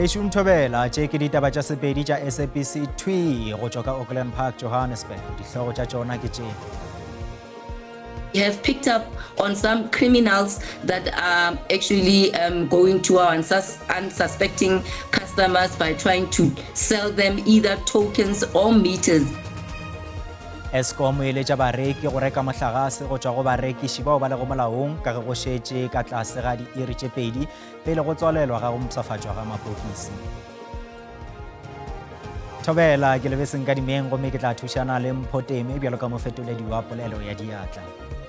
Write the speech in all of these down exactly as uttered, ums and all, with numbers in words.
Beshun Thobela tše ke ditaba tša sepedi tša S A B C two go tšwa ka Auckland Park, Johannesburg. Dihlogo tša tšona ke tše. We have picked up on some criminals that are actually um, going to our unsus unsuspecting customers by trying to sell them either tokens or meters. Eskom e letša bareki go reka mohlagase go tšwa go barekiši bao ba lego molaong ka ge go šetše ka tlase ga diiri tše pedi pele go tswalelwa ga go mpshafatšwa ga mapokisi. Thobela ke lebeseng ka dimeng gomme ke tla thušana le Mpho Teme bjalo ka mofetoledi wa polelo ya diatla.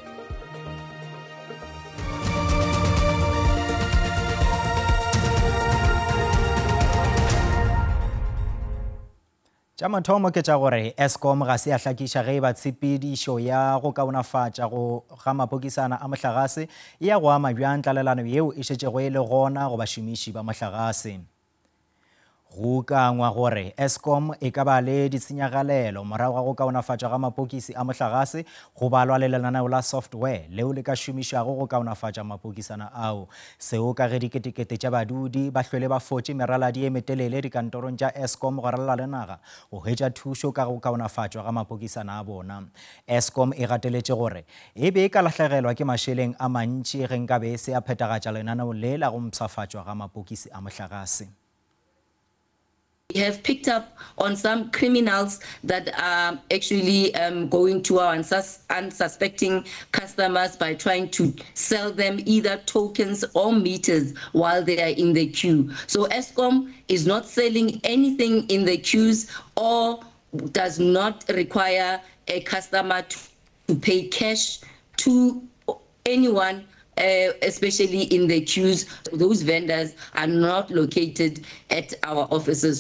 Tša mathomo ke tša gore Eskom ga se a hlakiša ge ba tshepedišo ya go kaonafatša go ga mapokisana a mohlagase e ya go ama bjang tlalelano yeo e šetšego e le gona go bašomiši ba mohlagase. Go ukangwa gore Eskom e ka ba le ditshenyagalelo morago ga go kaonafatšwa ga mapokisi a mohlagase go balwa le lenaneo la software leo le ka šomišwago go kaonafatša mapokisana ao. Seo ka ge diketekete tša badudi ba hlwele ba fotše meraladi e metelele dikantorong tša Eskom go ralala le naga go hwetša thušo ka go kaonafatšwa ga mapokisana a bona. Eskom e gateletše gore e be e ka lahlegelwa ke mašeleng a mantši ge nkabe se a phethagatša lenaneo le la go mpshafatšwa ga mapokisi a mohlagase. We have picked up on some criminals that are actually um, going to our unsus unsuspecting customers by trying to sell them either tokens or meters while they are in the queue. So Eskom is not selling anything in the queues or does not require a customer to, to pay cash to anyone, Uh, especially in the queues. Those vendors are not located at our offices.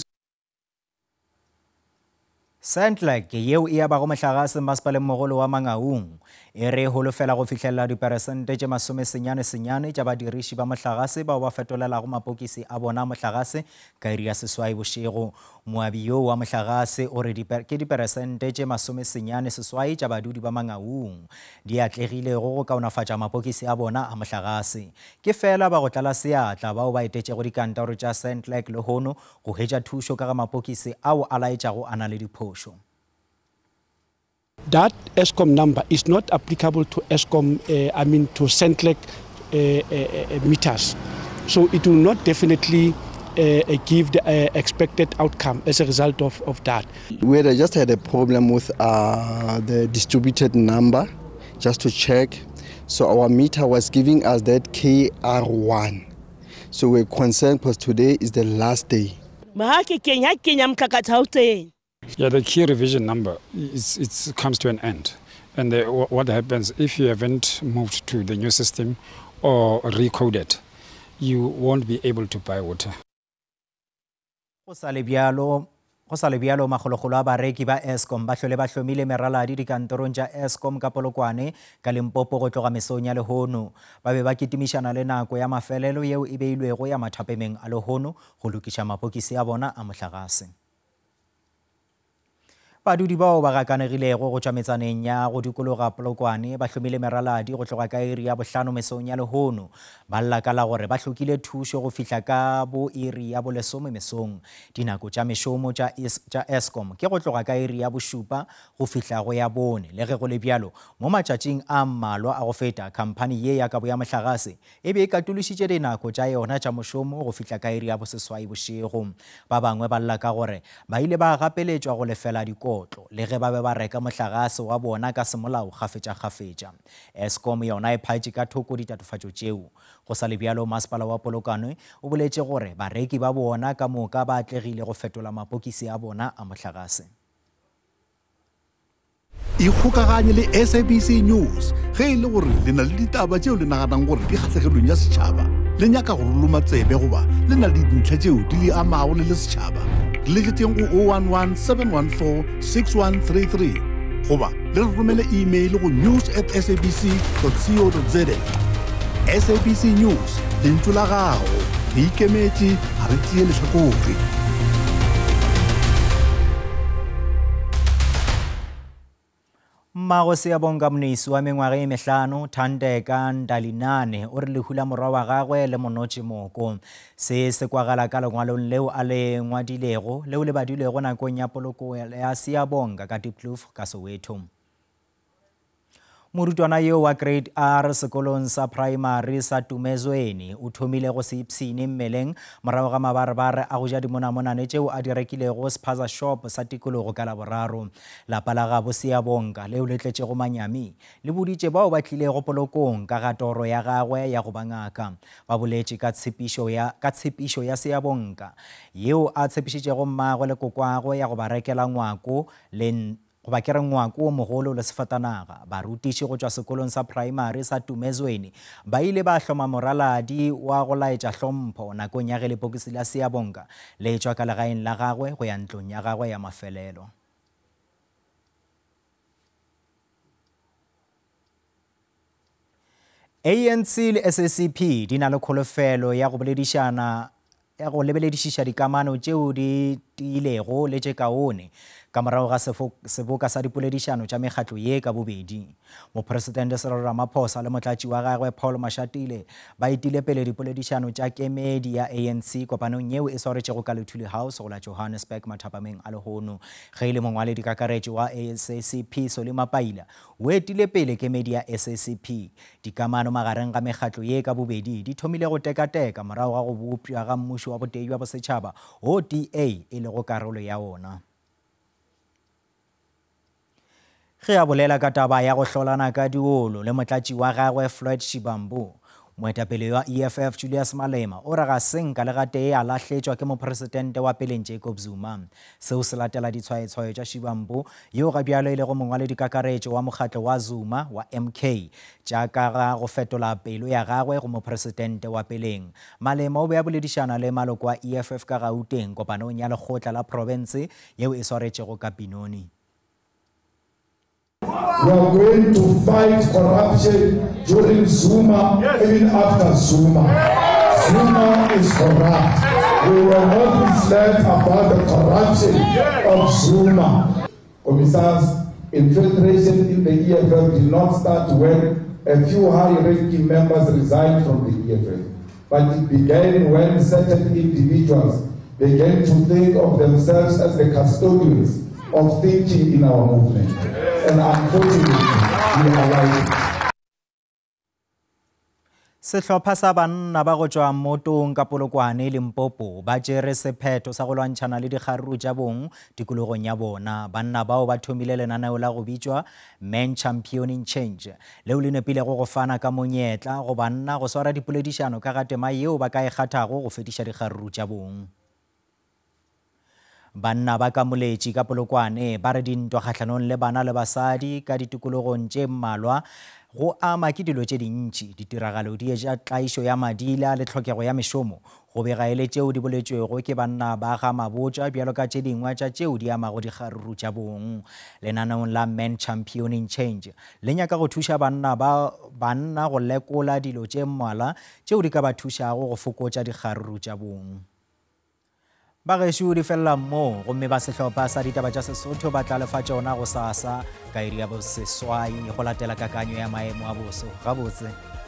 Sentlek yeo e abago mohlagase masepaleng mogolo wa Mangaung e re holofela go fihlelela diperesente tše masome senyane senyane tša badiriši ba mohlagase bao ba fetolelago mapokisi a bona mohlagase ka iri ya seswai bošego. Moabi yo wa mohlagase o re ke diperesente tše masome senyane seswai tša badudi ba Mangaung di atlegilego go kaonafatša mapokisi a bona a mohlagase. Ke fela ba go tlala seatla bao ba etetšego dikantoro tša Sentlek le hono go hwetša thušo ka ga mapokisi ao a laetšago a na le diphošo. That Eskom number is not applicable to Eskom, uh, I mean to Sentlek uh, uh, uh, meters. So it will not definitely uh, give the uh, expected outcome as a result of, of that. We had just had a problem with uh, the distributed number, just to check. So our meter was giving us that K R one. So we're concerned because today is the last day. Yeah, the key revision number is it comes to an end, and the, what happens if you haven't moved to the new system or recoded, you won't be able to buy water. Go sa le bjalo magologolo a bareki ba Eskom ba hlole ba hlomile meraladi dikantorong tša Eskom ka Polokwane ka Limpopo go tloga mesong ya lehono. Ba be ba kitimišana le nako ya mafelelo yeo e beilwego ya mathapemeng a lehono go lokiša mapokisi a bona a mohlagase. Badudi bao ba gakanegilego go tšwa metsaneng ya go dikologa Polokwane ba hlomile meraladi go tloga ka iri ya bohlano mesong ya lehono. Ba lla ka la gore ba hlokile thušo go fihla ka bo iri ya bolesome mesong. Dinako tša mešomo tša Eskom ke go tloga ka iri ya bošupa go fihla go ya bone. Le ge go le bjalo mo matšatšing a mmalwa a go feta khamphani ye ya kabo ya mohlagase e be e katološitše dinako tša yona tša mošomo go fihla ka iri ya boseswai bošego. Ba bangwe ba lla ka gore ba ile ba gapeletšwa go lefela diko le ge ba be ba reka mohlagase wa bona ka semolao kgafetša-kgafetša. Eskom yona e phaetše ka thoko ditatofatšo tšeo. Go sa le bjalo masepala wa Polokwane o boletše gore bareki ba bona ka moka ba atlegile go fetola mapokisi a bona a mohlagase. Ikgokaganye le S A B C News ge e le gore le na le ditaba tšeo le naganang gore di kgatlhegelong ya setšhaba, le nyaka go roloma tsebe goba le na le dintlha tšeo di le amago le le setšhaba, le letšeng go zero one one seven one four six one three three goba le romele email go news at s a b c dot co dot z a. S A B C News le ntlo la gago re ikemetše ga re tšee lehlakore. Mmago Seabonga Mnisi wa mengwaga e mehlano Thandeka Ndalinane o re lehula morwa wa gagwe le monotši moko se se kwagala ka lengwalong leo a le ngwadilego leo le badilego nakong ya poloko ya Seabonga ka Diepkloof ka Soweto. Morutwana yo wa grade R sekolong sa primary sa Tumezweni o thomile go se ipsine mmeleng morago ga mabarebare a go ja dimonamonane tšeo a di rekilego spaza shop sa tikologo ka Laboraro. Lapa la gabo Seabonga leo le tletšego manyami le boditše bao ba tlilego polokong ka ga toro ya gagwe ya go ba ngaka. Ba boletše ka tshepišo ya ka tshepišo ya Seabonga yeo a tshepišitšego mmagwe le kokwagwe ya go ba rekela ngwako le go ba kere ngwako o mogolo le sefatanaga. Barutiši go tšwa sekolong sa primary sa Tumezweni ba ile ba hloma moraladi wa go laetša hlompho nakong ya ge lepokisi la Seabonga le tšwa ka legaeng la gagwe go ya ntlong ya gagwe ya mafelelo. A N C le S A C P di na le kholofelo ya go boledišana ya go lebeledišiša dikamano tšeo di tiilego le tše kaone ka morago ga seboka sa dipoledišano tša mekgatlo ye ka bobedi. Mopresidente Cyril Ramaphosa le motlatši wa gagwe Paul Mashatile ba itile pele dipoledišano tša kemedi ya A N C kopanong yeo e swaretšego ka Luthuli House go la Johannesburg mathapameng a lehono. Ge e le mongwaledi kakaretšo wa S A C P Solly Mapaila o etile pele kemedi ya S A C P. Dikamano magareng ga mekgatlo ye ka bobedi di thomile go tekateka morago ga go bopša ga mmušo wa botei wa bosetšhaba O D A e lego karolo ya ona. Ge a bolela ka taba ya go hlolana ka diolo le motlatši wa gagwe Floyd Shivambu, moetapele wa E F F Julius Malema o re ga seng ka legatee a lahletšwa ke mopresidente wa peleng Jacob Zuma. Seo se latela ditshwaetshwayo tša Shivambu yo ga bjalo e lego mongwaledi kakaretšo wa mokgatlo wa Zuma wa M K tša ka ga go fetola pelo ya gagwe go mopresidente wa peleng. Malema o be a boledišana le maloko wa E F F ka Gauteng kopanong ya lekgotla la province yeo e swaretšego ka Binoni. We are going to fight corruption during Zuma, yes. Even after Zuma. Zuma is corrupt. We will not be silent about the corruption yes. of Zuma. Commissars, infiltration in the E F F did not start when a few high-ranking members resigned from the E F F, but it began when certain individuals began to think of themselves as the custodians of thinking in our movement. And unfortunately, we are right. Sehlopha sa banna ba go tšwa motong ka Polokwane Limpopo ba tšere sephetho sa go lwantšhana le dikgaruru tša bong tikologong ya bona. Banna bao ba thomile lenaneo la go bitšwa Men Championing Change leo le nepilego go fana ka monyetla go banna go swara dipoledišano ka ga tema yeo ba ka e kgathago go fetiša dikgaruru tša bong. Banna ba ka moletši ka Polokwane ba re dintwa kgatlhanong le bana le basadi ka ditikologong tše mmalwa go ama ke dilo tše dintši. Ditiragalo di etša tlaišo ya madila le tlhokego ya mešomo go bega e le tšeo di boletšwego ke banna ba ga mabotša bjalo ka tše dingwe tša tšeo di amago dikgaruru tša bong. Lenaneong la Men Championing Change le nyaka go thuša banna ba banna go lekola dilo tše mmalwa tšeo di ka ba thušago go fokotša dikgaruru tša bong. Ba gešo di fella mo gomme ba sehlopha sa ditaba tša Sesotho ba tla lefa tšona go sasa ka iri ya bo seswai go latela kakanyo ya maemo a boso gabotse.